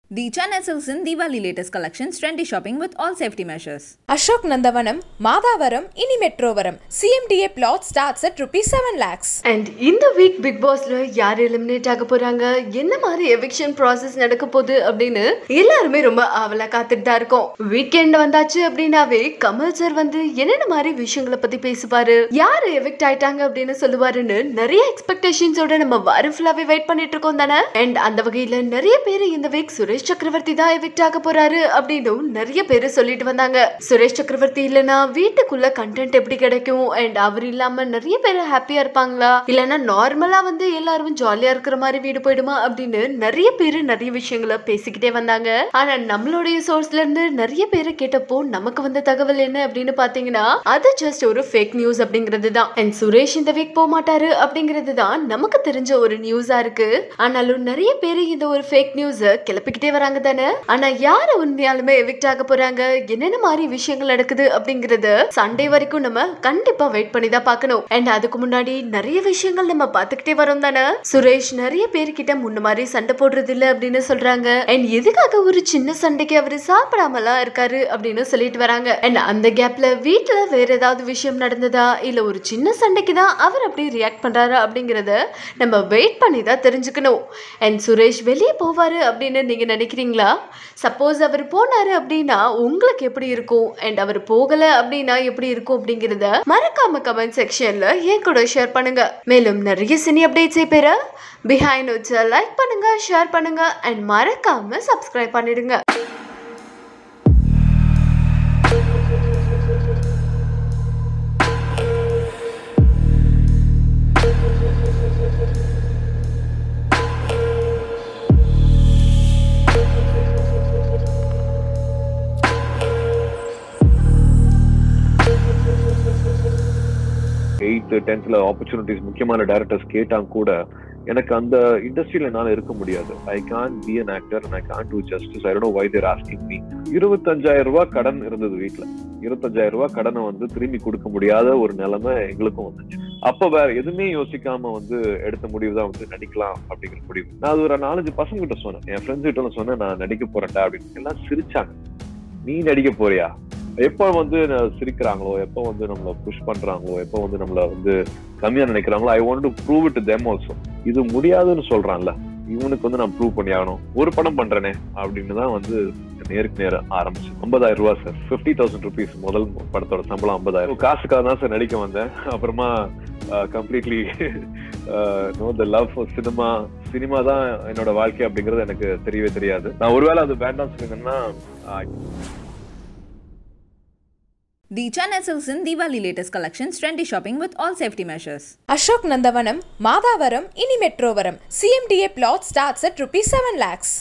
The Chennai sells in Diwali latest collections, trendy shopping with all safety measures. Ashok Nandavanam, Madhavaram, Ini Metrovaram. CMDA plot starts at ₹7 lakhs. And in the week, Biggboss la yaar eliminate ஆக போறாங்க, என்ன மாதிரி eviction process நடக்க போகுது அப்படினு எல்லாரும் ரொம்ப ஆவலா காத்துட்டு தான் இருக்கோம். வீக்கெண்ட் வந்தாச்சு அப்படினாவே கமல் சார் வந்து என்னென்ன மாதிரி விஷயங்களை பத்தி பேசுவாரு, யார் evict ஆயிட்டாங்க அப்படினு சொல்லுவாருன்னு நிறைய எக்ஸ்பெக்டேஷன்ஸோட நம்ம வாரம் ஃபுல்லாவே வெயிட் பண்ணிட்டு இருக்கோம் தானே. அண்ட் அந்த வகையில நிறைய பேர் இந்த வீக் சுரேஷ் சக்கரவர்த்தி தான் எவிக்ட் ஆக போறாரு அப்படின்னு நிறைய பேர் சொல்லிட்டு வந்தாங்க. சுரேஷ் சக்கரவர்த்தி இல்லனா வீட்டுக்குள்ள கண்டென்ட் எப்படி கிடைக்கும், அண்ட் அவர் இல்லாம நிறைய பேர் ஹாப்பியா இருப்பாங்களா, இல்லனா நார்மலா வந்து எல்லாரும் ஜாலியா இருக்கிற மாதிரி வீடு போயிடுமா அப்படின்னு நிறைய பேர் நிறைய விஷயங்களை பேசிக்கிட்டே வந்தாங்க. ஆனா நம்மளுடைய சோர்ஸ்ல இருந்து நிறைய பேரை கேட்டப்போ நமக்கு வந்த தகவல் என்ன அப்படின்னு பாத்தீங்கன்னா அது ஜஸ்ட் ஒரு ஃபேக் நியூஸ் அப்படிங்கிறது தான். அண்ட் சுரேஷ் இந்த வீக் போக மாட்டாரு அப்படிங்கிறது தான் நமக்கு தெரிஞ்ச ஒரு நியூஸா இருக்கு. ஆனாலும் நிறைய பேர் இந்த ஒரு ஃபேக் நியூஸ கிளப்பிக்கிட்டே வராங்க தானே. ஆனா யாரு உண்மையாலுமே எவிக்ட் ஆக போறாங்க, என்னென்ன மாதிரி விஷயங்கள் நடக்குது அப்படிங்கறது சண்டே வரைக்கும் நம்ம கண்டிப்பா வெயிட் பண்ணி தான் பார்க்கணும். அண்ட் அதுக்கு முன்னாடி நிறைய விஷயங்கள் நம்ம பார்த்துக்கிட்டே வரோம் தானே. சுரேஷ் நிறைய பேர்கிட்ட முன்ன மாதிரி சண்டை போடுறது இல்ல அப்படின்னு சொல்றாங்க. அண்ட் எதுக்காக ஒரு சின்ன சண்டைக்கு அவரு சாப்பிடாமலாம் இருக்காரு அப்படின்னு சொல்லிட்டு வராங்க. அண்ட் அந்த கேப்ல வீட்டுல வேற ஏதாவது விஷயம் நடந்ததா, இல்ல ஒரு சின்ன சண்டைக்கு தான் அவர் அப்படி ரியாக்ட் பண்றாரா அப்படிங்கறத நம்ம வெயிட் பண்ணி தான் தெரிஞ்சுக்கணும். அண்ட் சுரேஷ் வெளியே போவாரு அப்படின்னு நீங்க நினைக்கிறீங்களா? சப்போஸ் அவர் போனாரு அப்படின்னா உங்களுக்கு எப்படி இருக்கும், அண்ட் அவர் போகல அப்படின்னா எப்படி இருக்கும் அப்படிங்கறத மறக்காம கமெண்ட் செக்ஷன்ல என் கூட ஷேர் பண்ணுங்க. மேலும் நிறைய சினி அப்டேட்ஸை பெற பிஹைண்ட் லைக் பண்ணுங்க, ஷேர் பண்ணுங்க, அண்ட் மறக்காம சப்ஸ்கிரைப் பண்ணிடுங்க. ஆப்பர்ச்சுனிட்டிஸ் முக்கியமான டைரக்டர்ஸ் கேட்டாங்க கூட எனக்கு அந்த இண்டஸ்ட்ரியில என்னால இருக்க முடியாது. I can't be an actor and I can't do justice. I don't know why they're asking me. 25,000 ரூபாய் கடன் இருந்தது வீட்டுல. 25,000 ரூபாய் கடனை வந்து திரும்பி கொடுக்க முடியாத ஒரு நிலைமை எங்களுக்கும் வந்துச்சு. அப்ப வேற எதுவுமே யோசிக்காம வந்து எடுத்த முடிவு தான் வந்து நடிக்கலாம் அப்படிங்கிற முடிவு. நான் அது ஒரு 4-5 பசங்க கிட்ட சொன்னேன், என் ஃப்ரெண்ட்ஸ் கிட்ட சொன்னேன் நான் நடிக்க போறேன்டா அப்படின்னு. எல்லாம் சிரிச்சாங்க, நீ நடிக்க போறியா? எப்போ வந்து சிரிக்கிறாங்களோ, எப்போ வந்து நம்மள புஷ் பண்றாங்களோ, எப்போ வந்து நம்மள வந்து கம்மியா நினைக்கிறாங்களோ, I want to prove it to them also. இது முடியாதுன்னு சொல்றான்ல, இவனுக்கு வந்து நான் ப்ரூவ் பண்ணி ஆகணும், ஒரு படம் பண்றேனே அப்படின்னு தான் வந்து நேருக்கு நேர ஆரம்பிச்சு. 50,000 ரூபாய் சார், 50,000 rupees முதல் படத்தோட சம்பளம் 50,000. காசுக்காக தான் சார் நடிக்க வந்தேன். அப்புறமா completely no the love for cinema. Cinema தான் என்னோட வாழ்க்கை அப்படிங்கிறது எனக்கு தெரியவே தெரியாது. நான் ஒருவேளை அது வேண்டாம் சொன்னீங்கன்னா The Chennai sells in Diwali latest collections, trendy shopping with all safety measures. Ashok Nandavanam, Madhavaram, Ini Metrovaram. CMDA plot starts at ₹7 lakhs.